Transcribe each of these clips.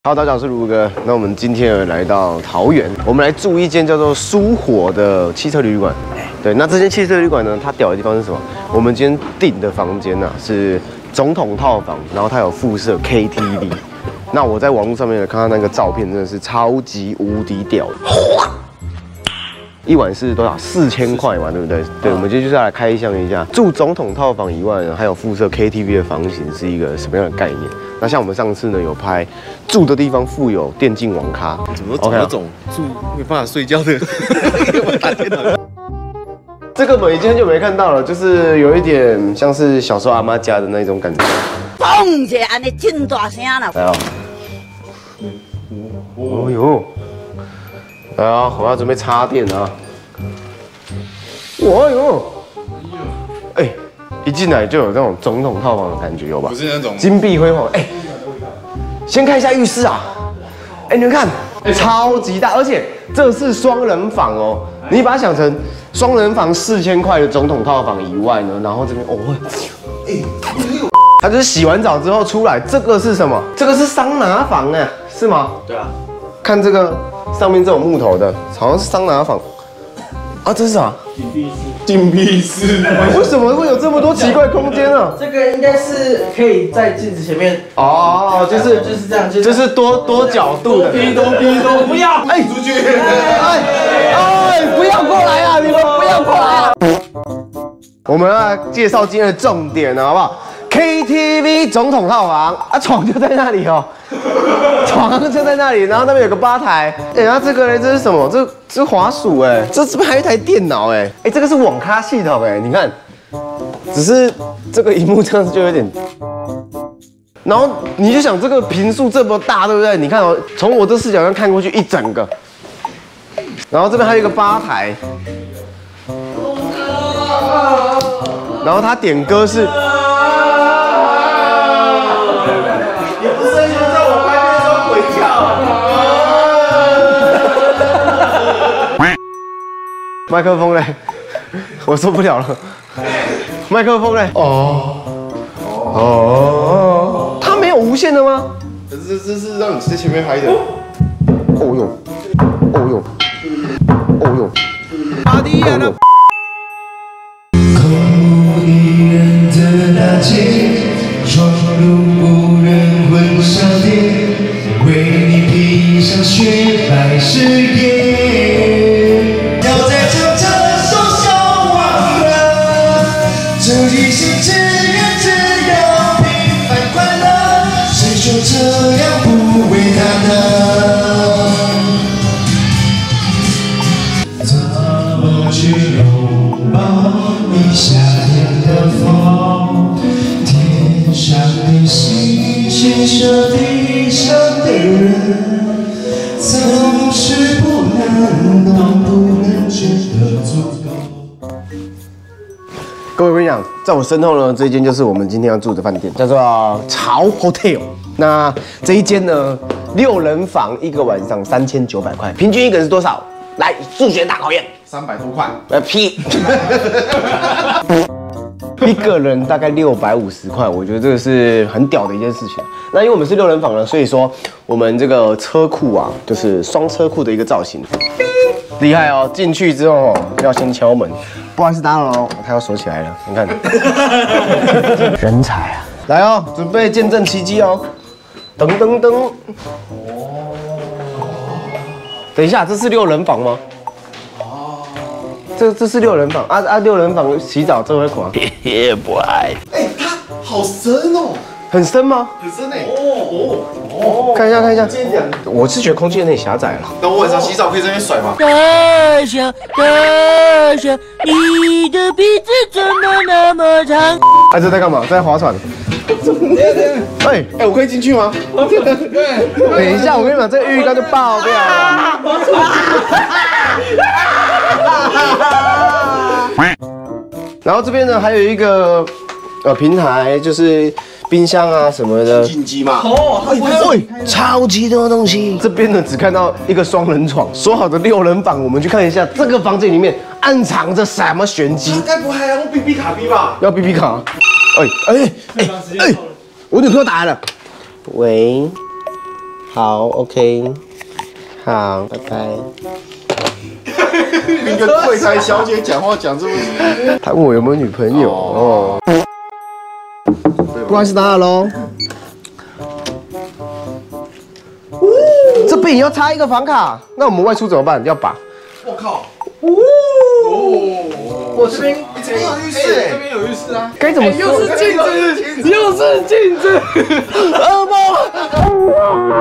Hello， 大家好，我是卢哥。那我们今天来到桃园，我们来住一间叫做苏火的汽车旅馆。对，那这间汽车旅馆呢，它屌的地方是什么？我们今天订的房间呢是总统套房，然后它有附设 KTV。那我在网络上面看到那个照片，真的是超级无敌屌的。一晚是多少？4000块嘛，对不对？对，我们今天就是要来开箱一下住总统套房以外呢，还有附设 KTV 的房型是一个什么样的概念？那像我们上次呢有拍住的地方附有电竞网咖， 怎么走那种住没办法睡觉的？打电脑。 这个门已经很久没看到了，就是有一点像是小时候阿妈家的那种感觉。 嘣一下，安尼真大声啦！ 来哦，哦呦，来啊，我要准备插电啊！哦呦，哎，一进来就有那种总统套房的感觉，有吧？ 不是那种金碧辉煌。哎，先看一下浴室啊！哎，你们看，超级大，而且这是双人房哦。你把它想成双人房4000块的总统套房以外呢，然后这边哦，它就是洗完澡之后出来，这个是什么？这个是桑拿房哎，是吗？ 对啊， 看这个上面这种木头的，好像是桑拿房啊，这是啥？ 禁闭室。 为什么会有这么多奇怪空间呢？ 这个应该是可以在镜子前面哦，就是这样， 就是多角度的。 我不要， 哎，出去！哎，不要过来啊！你们不要过来啊！我们要介绍今天的重点了，好不好 ？KTV 总统套房啊，床就在那里哦，床就在那里，然后那边有个吧台。哎，然后这个呢，这是什么？这是滑鼠哎，这是不是还有一台电脑哎？哎，这个是网咖系统哎，你看，只是这个荧幕这样子就有点。然后你就想这个坪数这么大，对不对？你看哦，从我这视角上看过去一整个。然后这边还有一个吧台，然后他点歌是。 你不是很喜欢在我拍片的时候鬼叫？ 麦克风嘞，我受不了了。麦克风嘞，哦，它没有无线的吗？ 这是让你在前面拍的。 哦呦，哦呦，哦呦， 阿迪亚的。 空无一人的大街，闯入无人婚纱店，为你披上雪白誓言，要在长长手上忘了，这一生只愿只要平凡快乐，谁说这样不伟大呢？怎么去拥抱你夏天的风？天上的星星是地上的人，总是不能懂，不能觉得足够。 各位，我跟你讲，在我身后呢，这一间就是我们今天要住的饭店，叫做潮 Hotel。那这一间呢，6人房，1个晚上3900块，平均一个人是多少？来，数学大考验。 300多块。 屁！一个人大概650块，我觉得这个是很屌的一件事情。那因为我们是6人房呢，所以说我们这个车库啊，就是双车库的一个造型，厉害哦！进去之后哦，要先敲门，不好意思打扰哦，它要锁起来了，你看，人才啊！来哦，准备见证奇迹哦！噔噔噔！等一下，这是6人房吗？这是6人房啊！6人房洗澡这会垮，也不爱。 哎，它好深哦， 很深吗？ 很深哎。 看一下，看一下。我是觉得空间有点狭窄了。 那我晚上洗澡可以在那边甩吗？ 大象，大象，你的鼻子怎么那么长？ 啊，这在干嘛？在划船。哎， 我可以进去吗？ 等一下，我跟你讲，这个浴缸就爆掉了。然后这边呢，还有一个平台，就是冰箱啊什么的。 进击嘛。 喂，超级多东西。这边呢，只看到一个双人床，说好的6人房，我们去看一下这个房间里面暗藏着什么玄机。 该不会还要用 BB 卡 B 吧？ 要 BB 卡。哎，我女朋友打来了。喂， 好 ，OK， 好，拜拜。 你跟柜台小姐讲话讲这么， 他问我有没有女朋友哦。不好意思，打扰喽。这边也要插一个房卡，那我们外出怎么办？要把。 我靠！ 我这边有浴室，这边有浴室啊！ 该怎么说？ 又是镜子，又是镜子， 噩梦。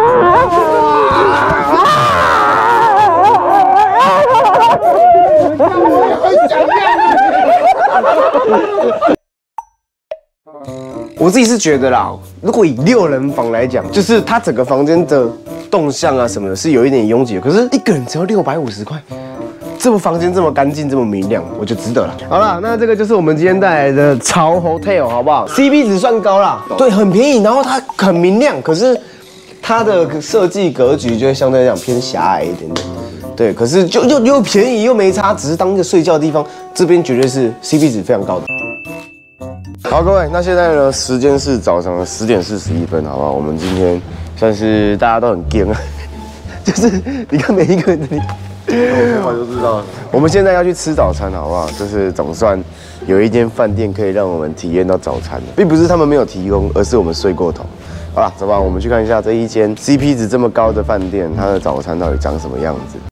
我自己是觉得啦，如果以6人房来讲，就是它整个房间的动向啊什么的，是有一点拥挤的。可是一个人只要650块，这么房间这么干净，这么明亮，我就值得了。好了，那这个就是我们今天带来的潮 Hotel， 好不好 ？CP 值算高啦，对，很便宜，然后它很明亮，可是它的设计格局就会相对来讲偏狭隘一点点。对，可是就又便宜又没差，只是当一个睡觉的地方，这边绝对是 CP 值非常高的。好，各位，那现在呢，时间是早上的10点41分，好不好？我们今天算是大家都很惊啊，就是你看每一个人的脸， 我看完就知道了。 我们现在要去吃早餐，好不好？就是总算有一间饭店可以让我们体验到早餐，并不是他们没有提供，而是我们睡过头。好了，走吧，我们去看一下这一间 CP 值这么高的饭店，它的早餐到底长什么样子。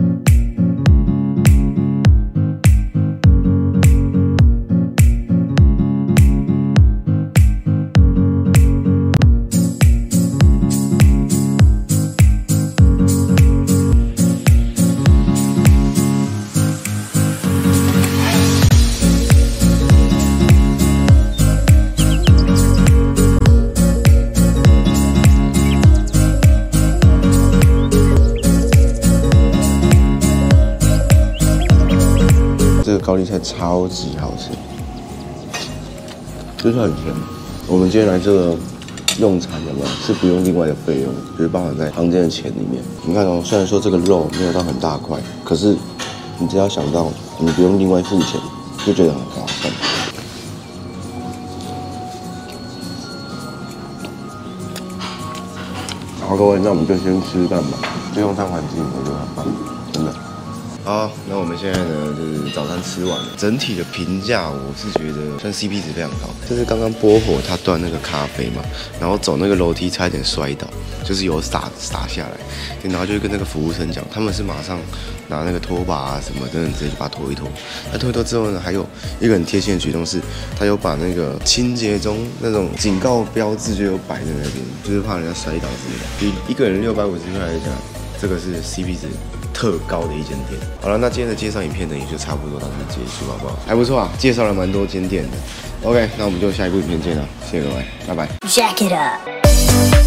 这个高丽菜超级好吃，就是很甜。我们今天来这个用餐有没有是不用另外的费用，就是包含在房间的钱里面。你看哦，虽然说这个肉没有到很大块，可是你只要想到你不用另外付钱，就觉得很划算。好，各位，那我们就先吃饭吧。这用餐环境我觉得很棒，真的。好，那我们现在呢，就是早餐吃完了。整体的评价，我是觉得算 CP 值非常高。就是刚刚波火他端那个咖啡嘛，然后走那个楼梯差一点摔倒，就是有洒下来，对，然后就跟那个服务生讲，他们是马上拿那个拖把啊什么等等直接就把它拖一拖。那拖一拖之后呢，还有一个很贴心的举动是，他有把那个清洁中那种警告标志就有摆在那边，就是怕人家摔倒之类的。比一个人650块来讲，这个是 CP 值特高的一间店。好了，那今天的介绍影片呢，也就差不多到这结束，好不好？还不错啊，介绍了蛮多间店的。OK， 那我们就下一部影片见了，谢谢各位，拜拜。 Jack it up.